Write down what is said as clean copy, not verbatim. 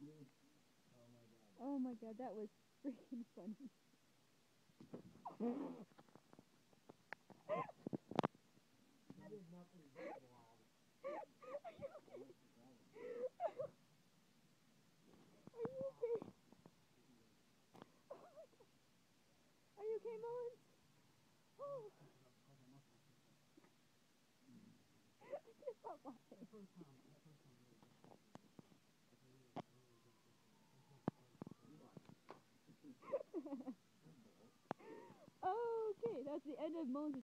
Oh my god, that was freaking funny. Are you okay? Are you okay, Mullins? Oh. I can't stop laughing. Okay, that's the end of Mullins'